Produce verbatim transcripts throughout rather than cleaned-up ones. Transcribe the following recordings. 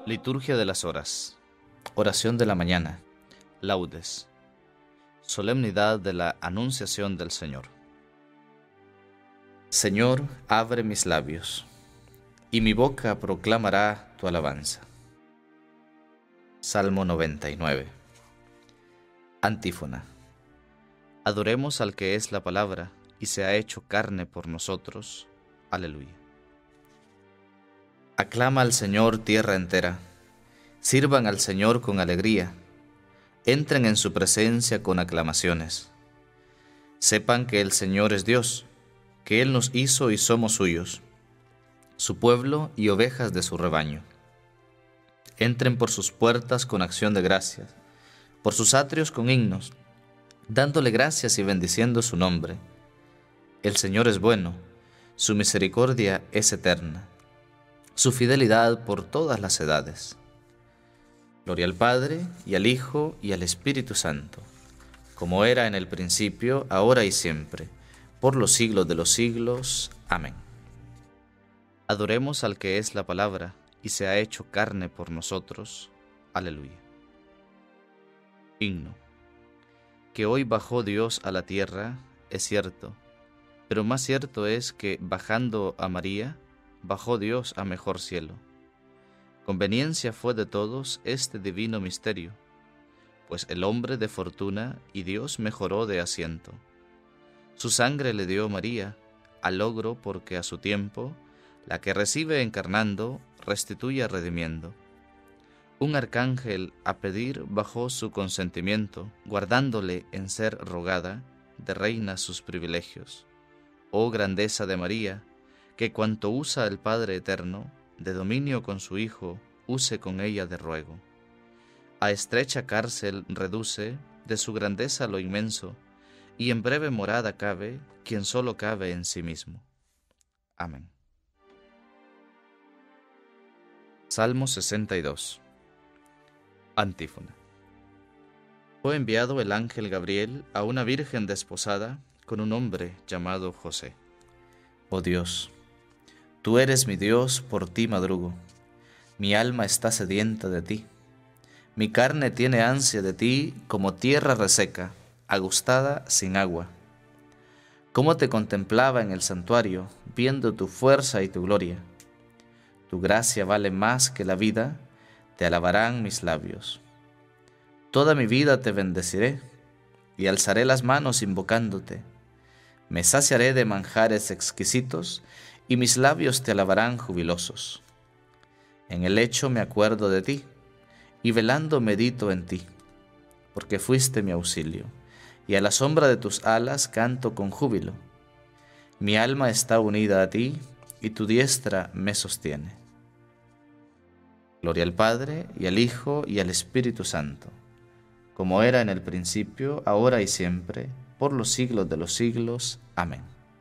Liturgia de las horas. Oración de la mañana. Laudes. Solemnidad de la Anunciación del Señor. Señor, abre mis labios, y mi boca proclamará tu alabanza. Salmo noventa y nueve. Antífona. Adoremos al que es la palabra, y se ha hecho carne por nosotros. Aleluya. Aclama al Señor tierra entera, sirvan al Señor con alegría, entren en su presencia con aclamaciones. Sepan que el Señor es Dios, que Él nos hizo y somos suyos, su pueblo y ovejas de su rebaño. Entren por sus puertas con acción de gracias, por sus atrios con himnos, dándole gracias y bendiciendo su nombre. El Señor es bueno, su misericordia es eterna, su fidelidad por todas las edades. Gloria al Padre, y al Hijo, y al Espíritu Santo, como era en el principio, ahora y siempre, por los siglos de los siglos. Amén. Adoremos al que es la palabra, y se ha hecho carne por nosotros. Aleluya. Himno. Que hoy bajó Dios a la tierra, es cierto, pero más cierto es que, bajando a María, bajó Dios a mejor cielo. Conveniencia fue de todos este divino misterio, pues el hombre de fortuna y Dios mejoró de asiento. Su sangre le dio María, al logro porque a su tiempo, la que recibe encarnando, restituye redimiendo. Un arcángel a pedir bajó su consentimiento, guardándole en ser rogada de reina sus privilegios. Oh grandeza de María, que cuanto usa el Padre Eterno, de dominio con su Hijo, use con ella de ruego. A estrecha cárcel reduce de su grandeza lo inmenso, y en breve morada cabe quien solo cabe en sí mismo. Amén. Salmo sesenta y dos. Antífona. Fue enviado el ángel Gabriel a una virgen desposada con un hombre llamado José. Oh Dios, tú eres mi Dios, por ti madrugo. Mi alma está sedienta de ti. Mi carne tiene ansia de ti como tierra reseca, agustada sin agua. Cómo te contemplaba en el santuario, viendo tu fuerza y tu gloria. Tu gracia vale más que la vida, te alabarán mis labios. Toda mi vida te bendeciré, y alzaré las manos invocándote. Me saciaré de manjares exquisitos, y mis labios te alabarán jubilosos. En el lecho me acuerdo de ti, y velando medito en ti, porque fuiste mi auxilio, y a la sombra de tus alas canto con júbilo. Mi alma está unida a ti, y tu diestra me sostiene. Gloria al Padre, y al Hijo, y al Espíritu Santo, como era en el principio, ahora y siempre, por los siglos de los siglos. Amén.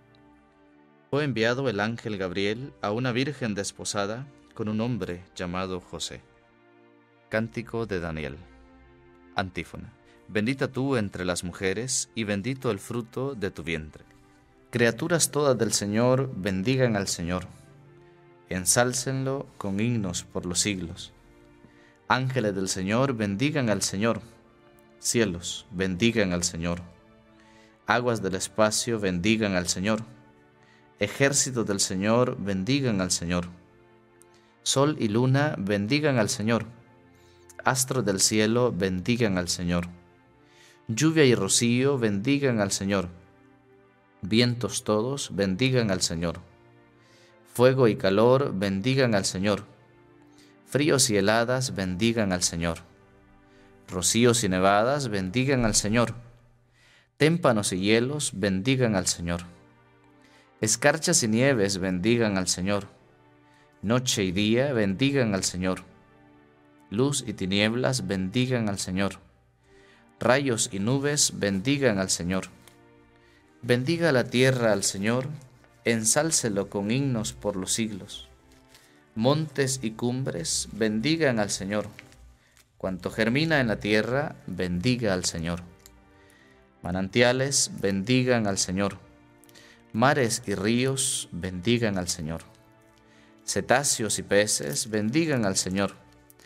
Fue enviado el ángel Gabriel a una virgen desposada con un hombre llamado José. Cántico de Daniel. Antífona. Bendita tú entre las mujeres, y bendito el fruto de tu vientre. Criaturas todas del Señor, bendigan al Señor. Ensálcenlo con himnos por los siglos. Ángeles del Señor, bendigan al Señor. Cielos, bendigan al Señor. Aguas del espacio, bendigan al Señor. Ejércitos del Señor, bendigan al Señor. Sol y luna, bendigan al Señor. Astros del cielo, bendigan al Señor. Lluvia y rocío, bendigan al Señor. Vientos todos, bendigan al Señor. Fuego y calor, bendigan al Señor. Fríos y heladas, bendigan al Señor. Rocíos y nevadas, bendigan al Señor. Témpanos y hielos, bendigan al Señor. Escarchas y nieves, bendigan al Señor. Noche y día, bendigan al Señor. Luz y tinieblas, bendigan al Señor. Rayos y nubes, bendigan al Señor. Bendiga la tierra al Señor, ensálcelo con himnos por los siglos. Montes y cumbres, bendigan al Señor. Cuanto germina en la tierra, bendiga al Señor. Manantiales, bendigan al Señor. Mares y ríos, bendigan al Señor. Cetáceos y peces, bendigan al Señor.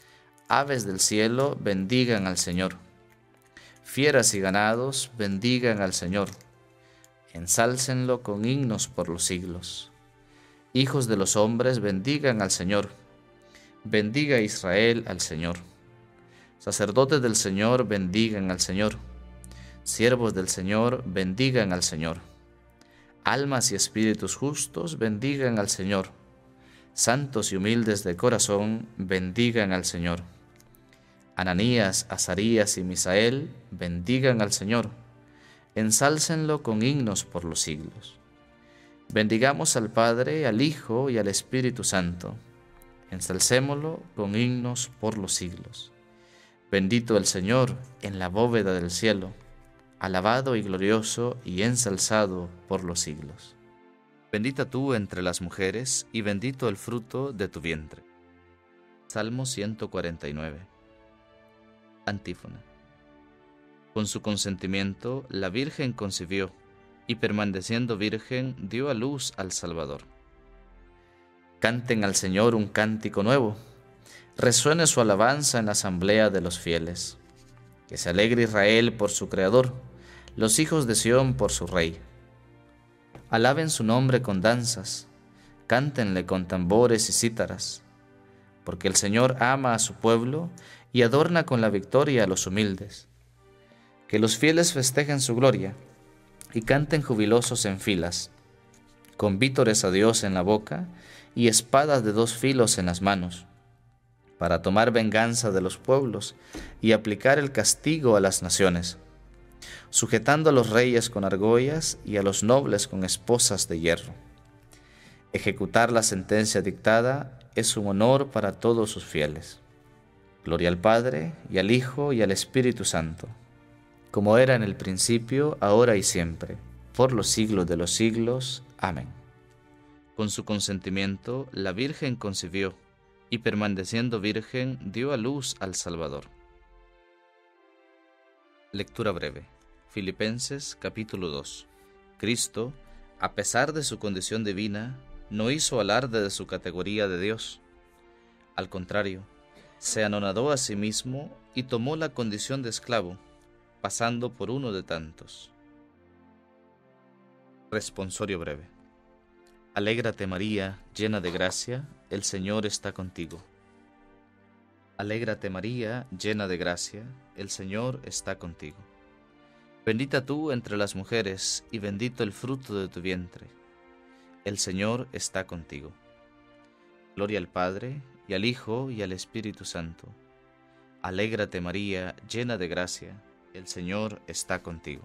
Aves del cielo, bendigan al Señor. Fieras y ganados, bendigan al Señor. Ensálcenlo con himnos por los siglos. Hijos de los hombres, bendigan al Señor. Bendiga Israel al Señor. Sacerdotes del Señor, bendigan al Señor. Siervos del Señor, bendigan al Señor. Almas y espíritus justos, bendigan al Señor. Santos y humildes de corazón, bendigan al Señor. Ananías, Azarías y Misael, bendigan al Señor. Ensálcenlo con himnos por los siglos. Bendigamos al Padre, al Hijo y al Espíritu Santo. Ensalcémoslo con himnos por los siglos. Bendito el Señor en la bóveda del cielo, alabado y glorioso y ensalzado por los siglos. Bendita tú entre las mujeres, y bendito el fruto de tu vientre. Salmo ciento cuarenta y nueve. Antífona. Con su consentimiento, la Virgen concibió, y permaneciendo virgen, dio a luz al Salvador. Canten al Señor un cántico nuevo, resuene su alabanza en la asamblea de los fieles. Que se alegre Israel por su Creador, los hijos de Sión por su Rey. Alaben su nombre con danzas, cántenle con tambores y cítaras, porque el Señor ama a su pueblo y adorna con la victoria a los humildes. Que los fieles festejen su gloria y canten jubilosos en filas, con vítores a Dios en la boca y espadas de dos filos en las manos, para tomar venganza de los pueblos y aplicar el castigo a las naciones, sujetando a los reyes con argollas y a los nobles con esposas de hierro. Ejecutar la sentencia dictada es un honor para todos sus fieles. Gloria al Padre, y al Hijo, y al Espíritu Santo, como era en el principio, ahora y siempre, por los siglos de los siglos. Amén. Con su consentimiento, la Virgen concibió, y permaneciendo virgen, dio a luz al Salvador. Lectura breve. Filipenses capítulo dos. Cristo, a pesar de su condición divina, no hizo alarde de su categoría de Dios. Al contrario, se anonadó a sí mismo y tomó la condición de esclavo, pasando por uno de tantos. Responsorio breve. Alégrate María, llena de gracia, el Señor está contigo. Alégrate María, llena de gracia, el Señor está contigo. Bendita tú entre las mujeres, y bendito el fruto de tu vientre. El Señor está contigo. Gloria al Padre, y al Hijo, y al Espíritu Santo. Alégrate María, llena de gracia, el Señor está contigo.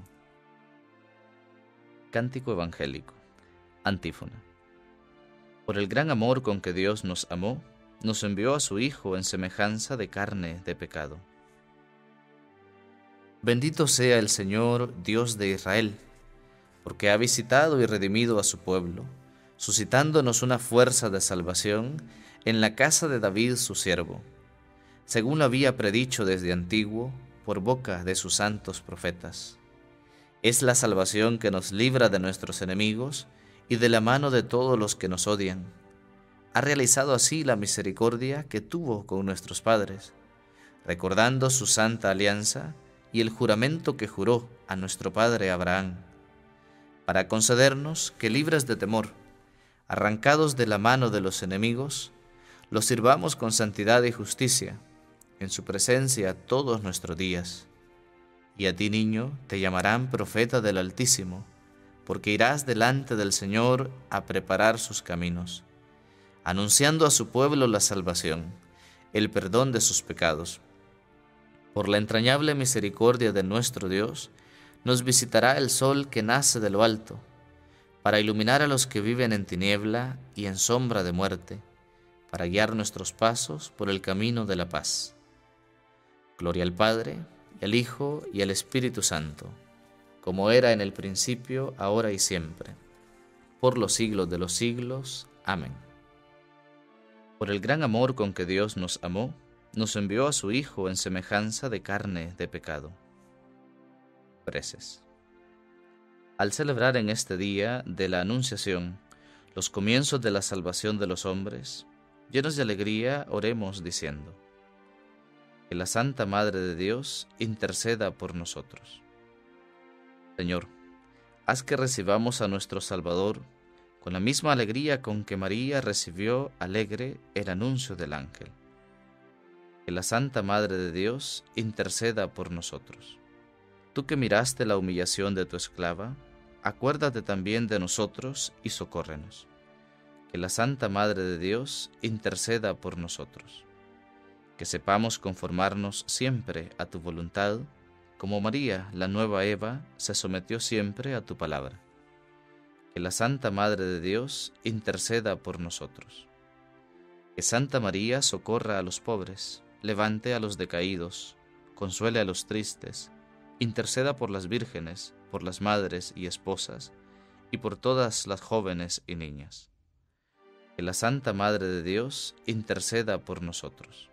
Cántico evangélico. Antífona. Por el gran amor con que Dios nos amó, nos envió a su Hijo en semejanza de carne de pecado. Bendito sea el Señor, Dios de Israel, porque ha visitado y redimido a su pueblo, suscitándonos una fuerza de salvación en la casa de David su siervo, según lo había predicho desde antiguo por boca de sus santos profetas. Es la salvación que nos libra de nuestros enemigos y de la mano de todos los que nos odian. Ha realizado así la misericordia que tuvo con nuestros padres, recordando su santa alianza y el juramento que juró a nuestro padre Abraham, para concedernos que, libres de temor, arrancados de la mano de los enemigos, los sirvamos con santidad y justicia, en su presencia todos nuestros días. Y a ti, niño, te llamarán profeta del Altísimo, porque irás delante del Señor a preparar sus caminos, anunciando a su pueblo la salvación, el perdón de sus pecados. Por la entrañable misericordia de nuestro Dios, nos visitará el sol que nace de lo alto, para iluminar a los que viven en tiniebla y en sombra de muerte, para guiar nuestros pasos por el camino de la paz. Gloria al Padre, y al Hijo, y al Espíritu Santo, como era en el principio, ahora y siempre, por los siglos de los siglos. Amén. Por el gran amor con que Dios nos amó, nos envió a su Hijo en semejanza de carne de pecado. Preces. Al celebrar en este día de la Anunciación los comienzos de la salvación de los hombres, llenos de alegría, oremos diciendo: Que la Santa Madre de Dios interceda por nosotros. Señor, haz que recibamos a nuestro Salvador con la misma alegría con que María recibió alegre el anuncio del ángel. Que la Santa Madre de Dios interceda por nosotros. Tú que miraste la humillación de tu esclava, acuérdate también de nosotros y socórrenos. Que la Santa Madre de Dios interceda por nosotros. Que sepamos conformarnos siempre a tu voluntad, como María, la nueva Eva, se sometió siempre a tu palabra. Que la Santa Madre de Dios interceda por nosotros. Que Santa María socorra a los pobres, levante a los decaídos, consuele a los tristes, interceda por las vírgenes, por las madres y esposas, y por todas las jóvenes y niñas. Que la Santa Madre de Dios interceda por nosotros.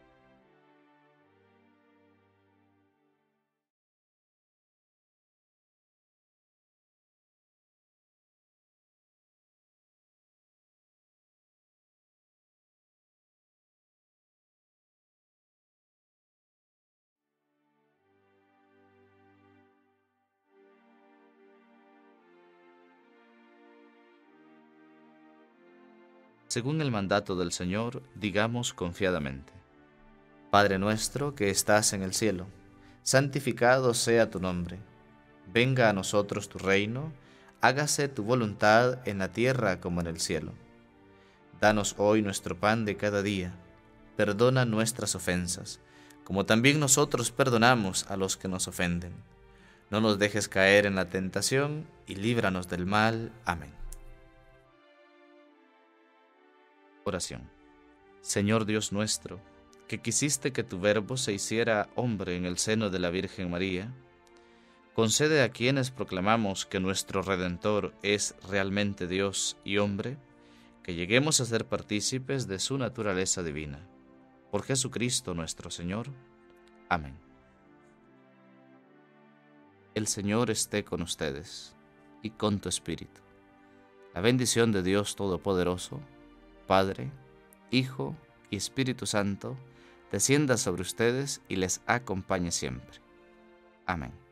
Según el mandato del Señor, digamos confiadamente: Padre nuestro que estás en el cielo, santificado sea tu nombre. Venga a nosotros tu reino, hágase tu voluntad en la tierra como en el cielo. Danos hoy nuestro pan de cada día. Perdona nuestras ofensas, como también nosotros perdonamos a los que nos ofenden. No nos dejes caer en la tentación y líbranos del mal. Amén. Oración. Señor Dios nuestro, que quisiste que tu Verbo se hiciera hombre en el seno de la Virgen María, concede a quienes proclamamos que nuestro Redentor es realmente Dios y hombre, que lleguemos a ser partícipes de su naturaleza divina. Por Jesucristo nuestro Señor. Amén. El Señor esté con ustedes y con tu espíritu. La bendición de Dios Todopoderoso, Padre, Hijo y Espíritu Santo, descienda sobre ustedes y les acompañe siempre. Amén.